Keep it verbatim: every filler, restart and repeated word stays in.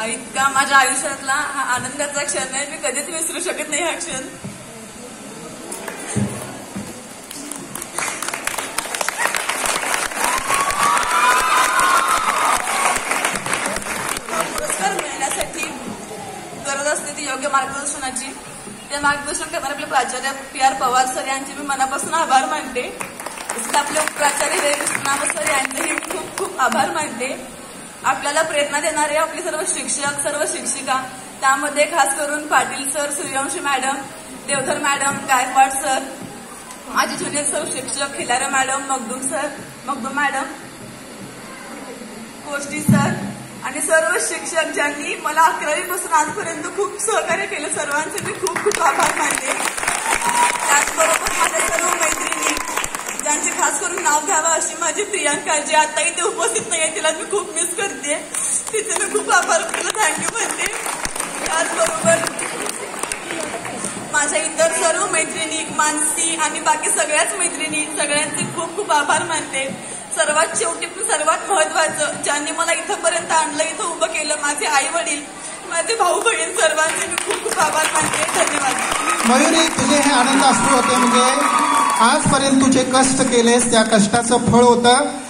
इतका माझ्या आयुष्यातला हा आनंदाचा क्षण आहे, मी कधीच विसरू शकत नाही हा क्षण. पुरस्कार मिळण्यासाठी गरज असते ती योग्य मार्गदर्शनाची. ते मार्गदर्शन करणारे आपले प्राचार्य पी आर पवार सर यांचे मी मनापासून आभार मानते. तसंच आपले प्राचार्य रेवनाम सर यांचेही खूप खूप आभार मानते. आपल्याला प्रेरणा देणारे आपले सर्व शिक्षक, सर्व शिक्षिका, त्यामध्ये खास करून Patil sir, Suryavanshi madam, Deodhar madam, Gaikwad sir, माझे ज्युनियर सर्व शिक्षक, Khilare madam, Magdum sir, Magdum madam, Koshti sir आणि सर्व शिक्षक ज्यांनी मला अकरावीपासून आजपर्यंत खूप सहकार्य केलं, सर्वांचे मी खूप खूप आभार मानते. त्याचबरोबर माझ्या सर्व मैत्रिणी ज्यांचे खास करून नाव घ्यावं अशी माझी प्रियांका, जी आता इथे उपस्थित नाही आहे, तिला मी खूप मिस करते. तिचे मी खूप आभार, तुला थँक्यू म्हणते. त्याचबरोबर माझ्या इतर सर्व मैत्रिणी, मानसी आणि बाकी सगळ्याच मैत्रिणी, सगळ्यांचे खूप खूप आभार मानते. सर्वात शेवटी सर्वात महत्वाचं, ज्यांनी मला इथंपर्यंत आणलं, इथं उभं केलं, माझे आई वडील, माझे भाऊ बहीण, सर्वांचे मी खूप खूप आभार मानते. धन्यवाद. मयुरी, तुझे हे आनंद अश्रू होते, म्हणजे आजपर्यंत तुझे कष्ट केलेस, त्या कष्टाचं फळ होतं.